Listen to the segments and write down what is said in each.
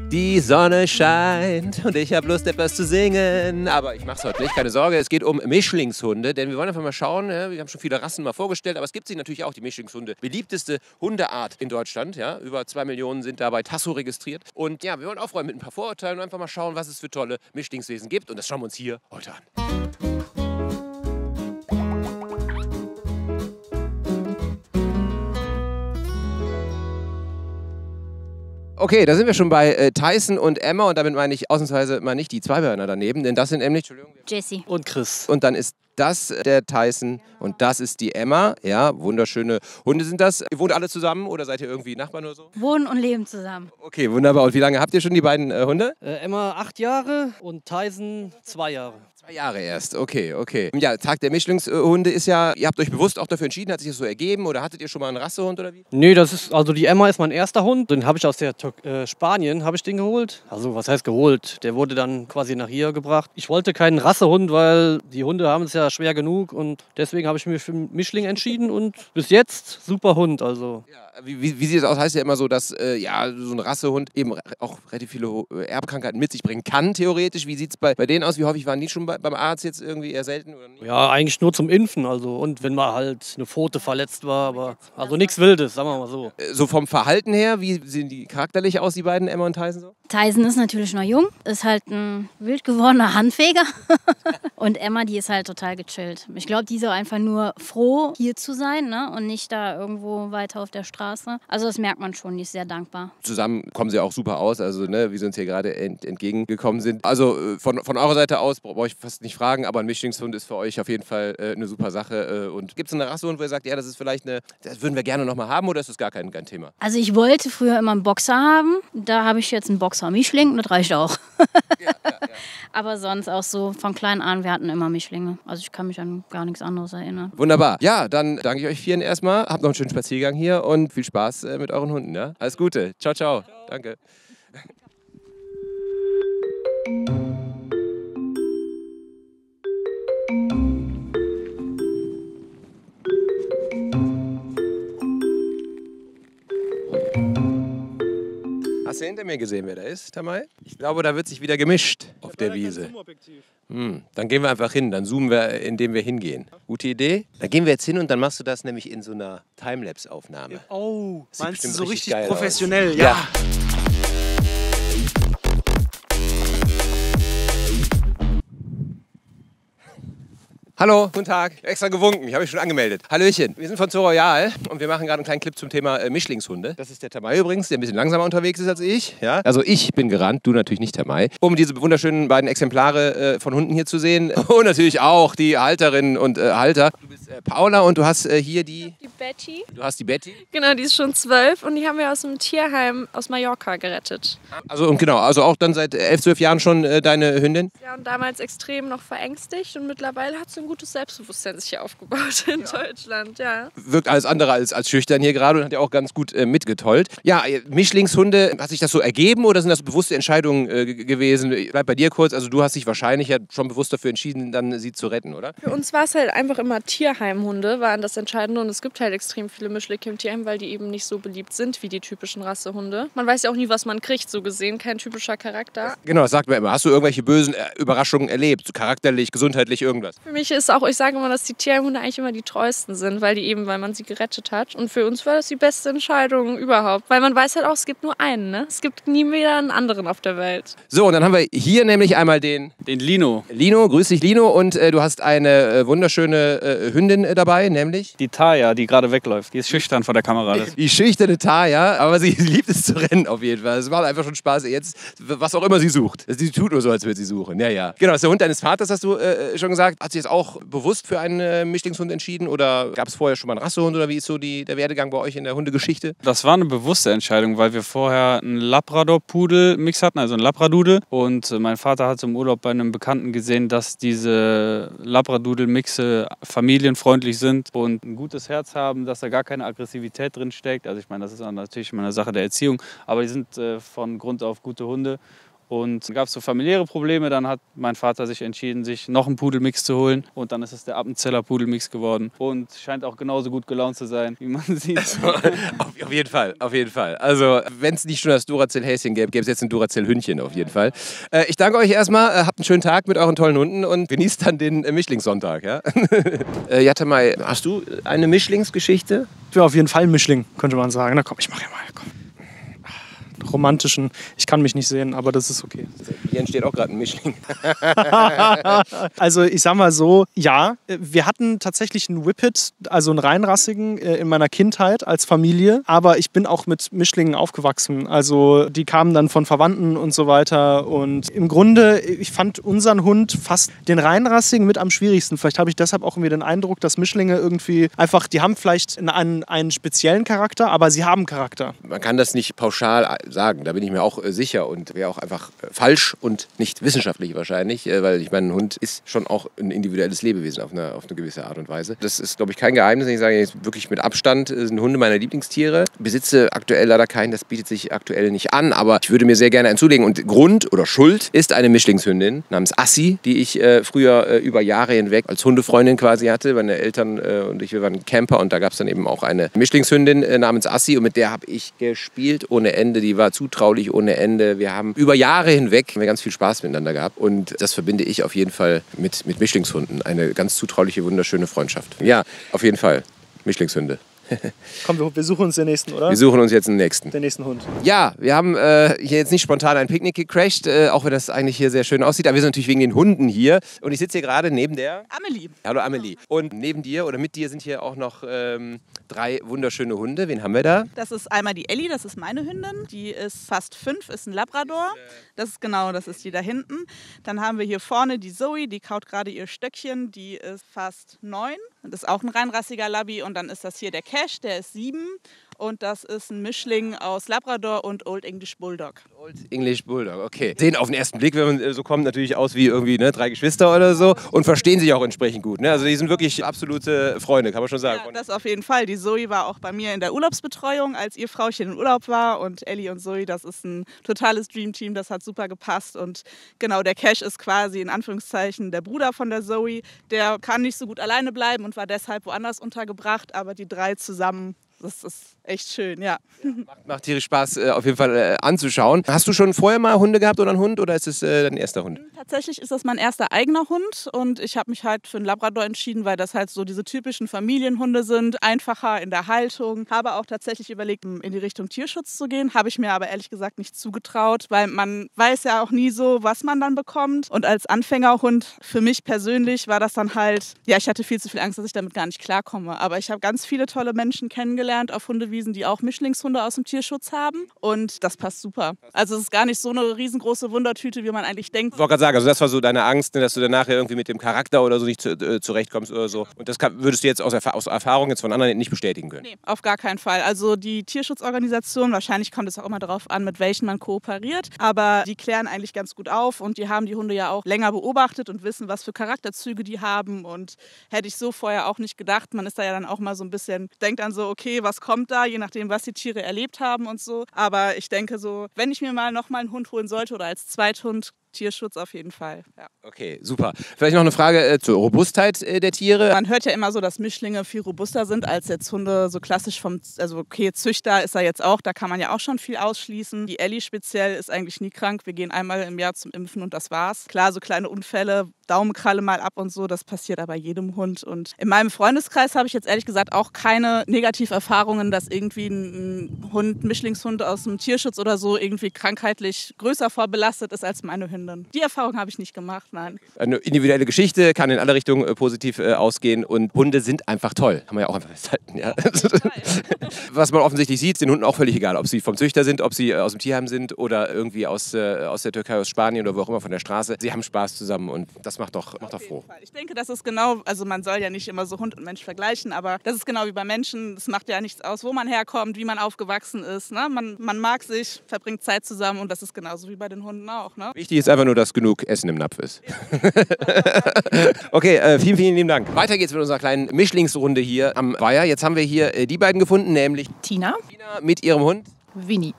Die Sonne scheint und ich habe Lust, etwas zu singen. Aber ich mache es heute nicht, keine Sorge. Es geht um Mischlingshunde, denn wir wollen einfach mal schauen. Ja, wir haben schon viele Rassen mal vorgestellt, aber es gibt sich natürlich auch die Mischlingshunde. Beliebteste Hundeart in Deutschland. Ja? Über 2 Millionen sind da bei Tasso registriert. Und ja, wir wollen aufräumen mit ein paar Vorurteilen und einfach mal schauen, was es für tolle Mischlingswesen gibt. Und das schauen wir uns hier heute an. Okay, da sind wir schon bei Tyson und Emma und damit meine ich ausnahmsweise mal nicht die Zweibeiner daneben, denn das sind nämlich, Entschuldigung, Jessie und Chris. Und dann ist das der Tyson und das ist die Emma. Ja, wunderschöne Hunde sind das. Ihr wohnt alle zusammen oder seid ihr irgendwie Nachbarn oder so? wohnen und leben zusammen. Okay, wunderbar. Und wie lange habt ihr schon die beiden Hunde? Emma 8 Jahre und Tyson 2 Jahre. 2 Jahre erst, okay, okay. Ja, Tag der Mischlingshunde ist ja, ihr habt euch bewusst auch dafür entschieden, hat sich das so ergeben oder hattet ihr schon mal einen Rassehund oder wie? Nee, also die Emma ist mein erster Hund. Den habe ich aus der Spanien, habe ich den geholt. Also was heißt geholt? Der wurde dann quasi nach hier gebracht. Ich wollte keinen Rassehund, weil die Hunde haben es ja schwer genug und deswegen habe ich mich für Mischling entschieden und bis jetzt super Hund. Also. Ja, wie sieht es aus? Heißt ja immer so, dass ja, so ein Rassehund eben auch relativ viele Erbkrankheiten mit sich bringen kann, theoretisch. Wie sieht es bei denen aus? Wie häufig waren die schon beim Arzt jetzt irgendwie eher selten? Oder nicht? Ja, eigentlich nur zum Impfen. Also. Und wenn mal halt eine Pfote verletzt war, aber also nichts Wildes, sagen wir mal so. So vom Verhalten her, wie sehen die charakterlich aus, die beiden, Emma und Tyson so? Tyson ist natürlich noch jung, ist halt ein wild gewordener Handfeger. Und Emma, die ist halt total gechillt. Ich glaube, die ist auch einfach nur froh, hier zu sein, ne? Und nicht da irgendwo weiter auf der Straße. Also das merkt man schon, die ist sehr dankbar. Zusammen kommen sie auch super aus, also ne, wie sie uns hier gerade entgegengekommen sind. Also von eurer Seite aus brauche ich fast nicht fragen, aber ein Mischlingshund ist für euch auf jeden Fall eine super Sache. Und gibt es eine Rassehund, wo ihr sagt, ja, das ist vielleicht das würden wir gerne noch mal haben oder ist das gar kein Thema? Also ich wollte früher immer einen Boxer haben. Da habe ich jetzt einen Boxer-Mischling, das reicht auch. Ja. Aber sonst auch so von klein an, wir hatten immer Mischlinge. Also ich kann mich an gar nichts anderes erinnern. Wunderbar. Ja, dann danke ich euch vielen erstmal. Habt noch einen schönen Spaziergang hier und viel Spaß mit euren Hunden. Ja? Alles Gute. Ciao, ciao. Danke. Hast du hinter mir gesehen, wer da ist, Tamay? Ich glaube, da wird sich wieder gemischt auf der Wiese. Dann gehen wir einfach hin, dann zoomen wir, indem wir hingehen. Gute Idee? Dann gehen wir jetzt hin und dann machst du das nämlich in so einer Timelapse-Aufnahme. Oh, Sieht meinst du bestimmt so richtig geil professionell? aus. Ja. Hallo, guten Tag. Extra gewunken, ich habe mich schon angemeldet. Hallöchen, wir sind von Zoo Royal und wir machen gerade einen kleinen Clip zum Thema Mischlingshunde. Das ist der Tamay übrigens, der ein bisschen langsamer unterwegs ist als ich. Ja? Also ich bin gerannt, du natürlich nicht, Tamay, um diese wunderschönen beiden Exemplare von Hunden hier zu sehen. Und natürlich auch die Halterinnen und Halter. Du bist Paula und du hast hier die Betty. Du hast die Betty. Genau, die ist schon 12 und die haben wir aus dem Tierheim aus Mallorca gerettet. Also und genau, also auch dann seit 11, 12 Jahren schon deine Hündin? Ja, und damals extrem noch verängstigt und mittlerweile hat sie ein gutes Selbstbewusstsein sich hier aufgebaut in Deutschland, ja. Wirkt alles andere als schüchtern hier gerade und hat ja auch ganz gut mitgetollt. Ja, Mischlingshunde, hat sich das so ergeben oder sind das bewusste Entscheidungen gewesen? Bleib bei dir kurz, also du hast dich wahrscheinlich ja schon bewusst dafür entschieden, dann sie zu retten, oder? Für uns war es halt einfach immer Tierheimhunde, waren das Entscheidende und es gibt halt extrem viele Mischlinge im Tierheim, weil die eben nicht so beliebt sind wie die typischen Rassehunde. Man weiß ja auch nie, was man kriegt, so gesehen, kein typischer Charakter. Genau, das sagt man immer. Hast du irgendwelche bösen Überraschungen erlebt? So charakterlich, gesundheitlich, irgendwas? Für mich ist auch, ich sage immer, dass die Tierheimhunde eigentlich immer die treuesten sind, weil man sie gerettet hat. Und für uns war das die beste Entscheidung überhaupt, weil man weiß halt auch, es gibt nur einen, ne? Es gibt nie wieder einen anderen auf der Welt. So, und dann haben wir hier nämlich einmal den Lino. Lino, grüß dich Lino und du hast eine wunderschöne Hündin dabei, nämlich? Die Taya, die gerade wegläuft. Die ist schüchtern vor der Kamera. Die schüchterne Taya, aber sie liebt es zu rennen auf jeden Fall. Es macht einfach schon Spaß jetzt, was auch immer sie sucht. Sie tut nur so, als würde sie suchen. Ja, ja. Genau, das ist der Hund deines Vaters, hast du schon gesagt. Hat sich jetzt auch bewusst für einen Mischlingshund entschieden oder gab es vorher schon mal einen Rassehund oder wie ist so der Werdegang bei euch in der Hundegeschichte? Das war eine bewusste Entscheidung, weil wir vorher einen Labrador-Pudel-Mix hatten, also einen Labradudel. Und mein Vater hat im Urlaub bei einem Bekannten gesehen, dass diese Labradudel-Mixe familienfreundlich sind und ein gutes Herz haben, dass da gar keine Aggressivität drin steckt. Also ich meine, das ist natürlich immer eine Sache der Erziehung, aber die sind von Grund auf gute Hunde. Und dann gab es so familiäre Probleme. Dann hat mein Vater sich entschieden, sich noch einen Pudelmix zu holen. Und dann ist es der Appenzeller Pudelmix geworden. Und scheint auch genauso gut gelaunt zu sein, wie man sieht. Also, auf jeden Fall, auf jeden Fall. Also, wenn es nicht schon das Duracell-Häschen gäbe, gäbe es jetzt ein Duracell-Hündchen auf jeden Fall. Ich danke euch erstmal, habt einen schönen Tag mit euren tollen Hunden und genießt dann den Mischlingssonntag. Ja? Ja, Tamay, hast du eine Mischlingsgeschichte? Ja, auf jeden Fall ein Mischling, könnte man sagen. Na komm, ich mache ja mal. Komm. Romantischen, ich kann mich nicht sehen, aber das ist okay. Hier entsteht auch gerade ein Mischling. Also ich sag mal so, ja, wir hatten tatsächlich einen Whippet, also einen reinrassigen in meiner Kindheit als Familie, aber ich bin auch mit Mischlingen aufgewachsen. Also die kamen dann von Verwandten und so weiter und im Grunde, ich fand unseren Hund fast den reinrassigen mit am schwierigsten. Vielleicht habe ich deshalb auch irgendwie den Eindruck, dass Mischlinge irgendwie einfach, die haben vielleicht einen speziellen Charakter, aber sie haben Charakter. Man kann das nicht pauschal sagen, da bin ich mir auch sicher und wäre auch einfach falsch und nicht wissenschaftlich wahrscheinlich, weil ich meine, ein Hund ist schon auch ein individuelles Lebewesen auf eine gewisse Art und Weise. Das ist, glaube ich, kein Geheimnis. Ich sage jetzt wirklich mit Abstand, sind Hunde meine Lieblingstiere. Besitze aktuell leider keinen, das bietet sich aktuell nicht an, aber ich würde mir sehr gerne einen zulegen. Und Grund oder Schuld ist eine Mischlingshündin namens Assi, die ich früher über Jahre hinweg als Hundefreundin quasi hatte. Meine Eltern und ich, wir waren Camper und da gab es dann eben auch eine Mischlingshündin namens Assi und mit der habe ich gespielt ohne Ende. Die war zutraulich ohne Ende. Wir haben über Jahre hinweg ganz viel Spaß miteinander gehabt und das verbinde ich auf jeden Fall mit Mischlingshunden. Eine ganz zutrauliche, wunderschöne Freundschaft. Ja, auf jeden Fall. Mischlingshunde. Komm, wir suchen uns den nächsten, oder? Wir suchen uns jetzt den nächsten. Den nächsten Hund. Ja, wir haben hier jetzt nicht spontan ein Picknick gecrasht, auch wenn das eigentlich hier sehr schön aussieht. Aber wir sind natürlich wegen den Hunden hier. Und ich sitze hier gerade neben der Amelie. Hallo Amelie. Und neben dir oder mit dir sind hier auch noch 3 wunderschöne Hunde. Wen haben wir da? Das ist einmal die Ellie, das ist meine Hündin. Die ist fast 5, ist ein Labrador. Das ist die da hinten. Dann haben wir hier vorne die Zoe, die kaut gerade ihr Stöckchen. Die ist fast 9. Das ist auch ein reinrassiger Labby. Und dann ist das hier der Cash, der ist 7. Und das ist ein Mischling aus Labrador und Old English Bulldog. Old English Bulldog, okay. Sehen auf den ersten Blick, wenn man so kommt, natürlich aus wie irgendwie 3 Geschwister oder so und verstehen sich auch entsprechend gut. Ne? Also die sind wirklich absolute Freunde, kann man schon sagen. Ja, das auf jeden Fall. Die Zoe war auch bei mir in der Urlaubsbetreuung, als ihr Frauchen in Urlaub war. Und Ellie und Zoe, das ist ein totales Dreamteam, das hat super gepasst. Und genau, der Cash ist quasi in Anführungszeichen der Bruder von der Zoe. Der kann nicht so gut alleine bleiben und war deshalb woanders untergebracht, aber die 3 zusammen, das ist echt schön, ja. Macht tierisch Spaß, auf jeden Fall anzuschauen. Hast du schon vorher mal Hunde gehabt oder einen Hund oder ist es dein erster Hund? Tatsächlich ist das mein erster eigener Hund und ich habe mich halt für einen Labrador entschieden, weil das halt so diese typischen Familienhunde sind, einfacher in der Haltung. Habe auch tatsächlich überlegt, in die Richtung Tierschutz zu gehen, habe ich mir aber ehrlich gesagt nicht zugetraut, weil man weiß ja auch nie so, was man dann bekommt. Und als Anfängerhund für mich persönlich war das dann halt, ja, ich hatte viel zu viel Angst, dass ich damit gar nicht klarkomme. Aber ich habe ganz viele tolle Menschen kennengelernt auf Hundewiesen, die auch Mischlingshunde aus dem Tierschutz haben. Und das passt super. Also es ist gar nicht so eine riesengroße Wundertüte, wie man eigentlich denkt. Ich wollte gerade sagen, also das war so deine Angst, dass du dann nachher irgendwie mit dem Charakter oder so nicht zurechtkommst oder so. Und das würdest du jetzt aus Erfahrung jetzt von anderen nicht bestätigen können? Nee, auf gar keinen Fall. Also die Tierschutzorganisation, wahrscheinlich kommt es auch immer darauf an, mit welchen man kooperiert, aber die klären eigentlich ganz gut auf und die haben die Hunde ja auch länger beobachtet und wissen, was für Charakterzüge die haben und hätte ich so vorher auch nicht gedacht. Man ist da ja dann auch mal so ein bisschen, denkt dann so, okay, was kommt da, je nachdem, was die Tiere erlebt haben und so. Aber ich denke so, wenn ich mir mal nochmal einen Hund holen sollte oder als Zweithund, Tierschutz auf jeden Fall. Ja. Okay, super. Vielleicht noch eine Frage zur Robustheit der Tiere. Man hört ja immer so, dass Mischlinge viel robuster sind als jetzt Hunde so klassisch also okay, Züchter ist er jetzt auch, da kann man ja auch schon viel ausschließen. Die Ellie speziell ist eigentlich nie krank. Wir gehen einmal im Jahr zum Impfen und das war's. Klar, so kleine Unfälle, Daumenkralle mal ab und so, das passiert aber jedem Hund. Und in meinem Freundeskreis habe ich jetzt ehrlich gesagt auch keine Negativerfahrungen, dass irgendwie ein Hund, Mischlingshund aus dem Tierschutz oder so irgendwie krankheitlich größer vorbelastet ist als meine Hündin. Die Erfahrung habe ich nicht gemacht, nein. Eine individuelle Geschichte, kann in alle Richtungen positiv ausgehen und Hunde sind einfach toll. Kann man ja auch einfach festhalten. Ja. Was man offensichtlich sieht, ist den Hunden auch völlig egal, ob sie vom Züchter sind, ob sie aus dem Tierheim sind oder irgendwie aus der Türkei, aus Spanien oder wo auch immer von der Straße. Sie haben Spaß zusammen und das macht doch froh. Ich denke, das ist genau, also man soll ja nicht immer so Hund und Mensch vergleichen, aber das ist genau wie bei Menschen. Es macht ja nichts aus, wo man herkommt, wie man aufgewachsen ist. Ne? Man mag sich, verbringt Zeit zusammen und das ist genauso wie bei den Hunden auch. Ne? Wichtig ist einfach nur, dass genug Essen im Napf ist. Okay, vielen, vielen lieben Dank. Weiter geht's mit unserer kleinen Mischlingsrunde hier am Weiher. Jetzt haben wir hier die beiden gefunden, nämlich Tina mit ihrem Hund Winnie.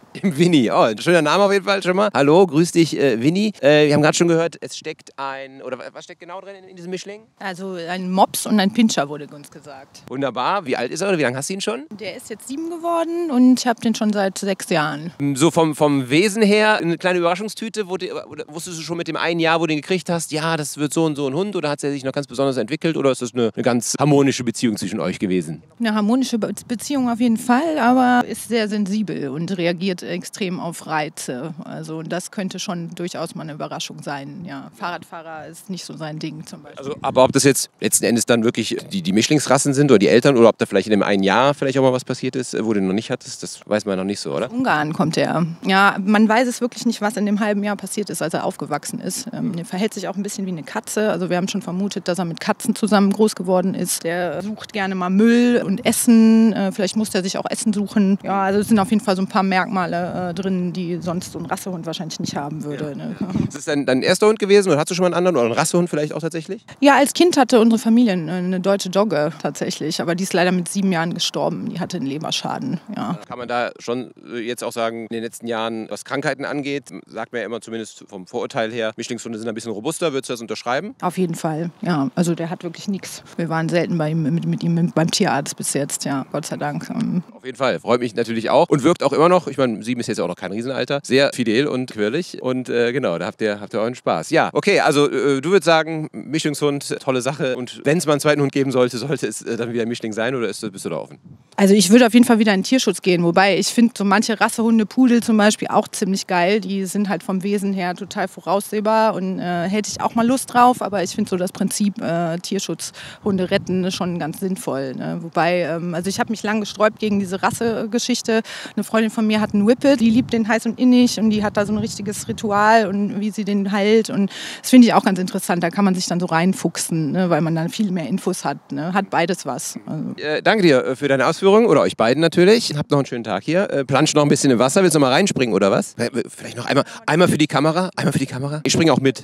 Im Winnie. Oh, ein schöner Name auf jeden Fall schon mal. Hallo, grüß dich, Winnie. Wir haben gerade schon gehört, es steckt was steckt genau drin in diesem Mischling? Also ein Mops und ein Pinscher wurde uns gesagt. Wunderbar. Wie alt ist er oder wie lange hast du ihn schon? Der ist jetzt 7 geworden und ich habe den schon seit 6 Jahren. So vom Wesen her, eine kleine Überraschungstüte. Wusstest du schon mit dem einen Jahr, wo du ihn gekriegt hast, ja, das wird so und so ein Hund, oder hat er sich noch ganz besonders entwickelt, oder ist das eine ganz harmonische Beziehung zwischen euch gewesen? Eine harmonische Beziehung auf jeden Fall, aber ist sehr sensibel und reagiert extrem auf Reize. Also das könnte schon durchaus mal eine Überraschung sein. Ja, Fahrradfahrer ist nicht so sein Ding zum Beispiel. Also, aber ob das jetzt letzten Endes dann wirklich die Mischlingsrassen sind oder die Eltern, oder ob da vielleicht in dem einen Jahr vielleicht auch mal was passiert ist, wo du noch nicht hattest, das weiß man noch nicht so, oder? Ungarn kommt er. Ja, man weiß es wirklich nicht, was in dem halben Jahr passiert ist, als er aufgewachsen ist. Er verhält sich auch ein bisschen wie eine Katze. Also wir haben schon vermutet, dass er mit Katzen zusammen groß geworden ist. Der sucht gerne mal Müll und Essen. Vielleicht muss er sich auch Essen suchen. Ja, also es sind auf jeden Fall so ein paar Merkmale drin, die sonst so ein Rassehund wahrscheinlich nicht haben würde. Ne? Ist das dein erster Hund gewesen oder hast du schon mal einen anderen oder einen Rassehund vielleicht auch tatsächlich? Ja, als Kind hatte unsere Familie eine deutsche Dogge tatsächlich, aber die ist leider mit 7 Jahren gestorben. Die hatte einen Leberschaden. Ja. Kann man da schon jetzt auch sagen, in den letzten Jahren, was Krankheiten angeht, sagt man ja immer zumindest vom Vorurteil her, Mischlingshunde sind ein bisschen robuster. Würdest du das unterschreiben? Auf jeden Fall, ja. Also der hat wirklich nichts. Wir waren selten mit ihm beim Tierarzt bis jetzt, ja, Gott sei Dank. Auf jeden Fall, freut mich natürlich auch und wirkt auch immer noch, ich meine, 7 ist jetzt auch noch kein Riesenalter, sehr fidel und quirlig und genau, da habt ihr euren Spaß. Ja, okay, also du würdest sagen, Mischlingshund, tolle Sache, und wenn es mal einen zweiten Hund geben sollte es dann wieder ein Mischling sein, oder bist du da offen? Also ich würde auf jeden Fall wieder in den Tierschutz gehen, wobei ich finde so manche Rassehunde, Pudel zum Beispiel, auch ziemlich geil. Die sind halt vom Wesen her total voraussehbar und hätte ich auch mal Lust drauf, aber ich finde so das Prinzip Tierschutzhunde retten schon ganz sinnvoll. Ne? Wobei, also ich habe mich lang gesträubt gegen diese Rassegeschichte. Eine Freundin von mir hat einen Whippet, die liebt den heiß und innig und die hat da so ein richtiges Ritual und wie sie den hält, und das finde ich auch ganz interessant. Da kann man sich dann so reinfuchsen, ne? Weil man dann viel mehr Infos hat. Ne? Hat beides was. Also. Danke dir für deine Ausführungen, oder euch beiden natürlich. Habt noch einen schönen Tag hier. Planscht noch ein bisschen im Wasser. Willst du noch mal reinspringen oder was? Vielleicht noch einmal für die Kamera. Einmal für die Kamera. Ich springe auch mit.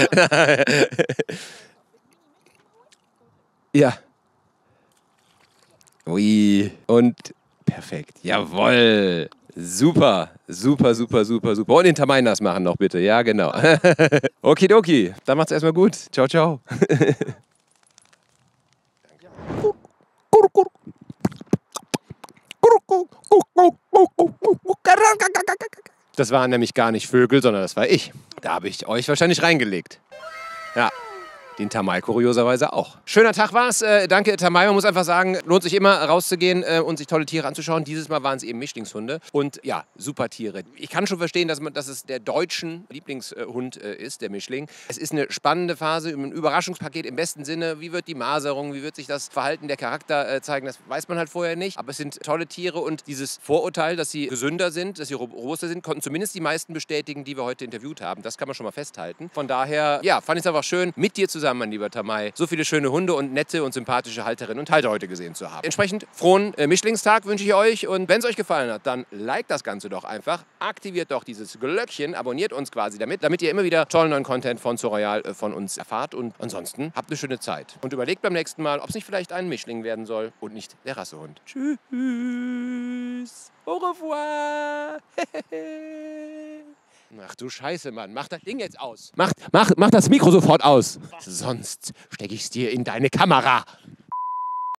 Ja. Ui. Und perfekt. Jawohl. Super. Super, super, super, super. Und den Tamay nass machen noch bitte. Ja, genau. Okidoki. Dann macht's erstmal gut. Ciao, ciao. Das waren nämlich gar nicht Vögel, sondern das war ich. Da habe ich euch wahrscheinlich reingelegt. Ja. Den Tamay kurioserweise auch. Schöner Tag war's. Danke, Tamay. Man muss einfach sagen, lohnt sich immer rauszugehen und sich tolle Tiere anzuschauen. Dieses Mal waren es eben Mischlingshunde. Und ja, super Tiere. Ich kann schon verstehen, dass es der deutschen Lieblingshund ist, der Mischling. Es ist eine spannende Phase, ein Überraschungspaket im besten Sinne. Wie wird die Maserung, wie wird sich das Verhalten, der Charakter zeigen, das weiß man halt vorher nicht. Aber es sind tolle Tiere, und dieses Vorurteil, dass sie gesünder sind, dass sie robuster sind, konnten zumindest die meisten bestätigen, die wir heute interviewt haben. Das kann man schon mal festhalten. Von daher, ja, fand ich es einfach schön, mit dir zusammen, mein lieber Tamay, so viele schöne Hunde und nette und sympathische Halterinnen und Halter heute gesehen zu haben. Entsprechend frohen Mischlingstag wünsche ich euch, und wenn es euch gefallen hat, dann liked das Ganze doch einfach, aktiviert doch dieses Glöckchen, abonniert uns quasi damit ihr immer wieder tollen neuen Content von Zooroyal von uns erfahrt, und ansonsten habt eine schöne Zeit und überlegt beim nächsten Mal, ob es nicht vielleicht ein Mischling werden soll und nicht der Rassehund. Tschüss. Au revoir. Ach du Scheiße, Mann. Mach das Ding jetzt aus. Mach das Mikro sofort aus. Sonst stecke ich es dir in deine Kamera.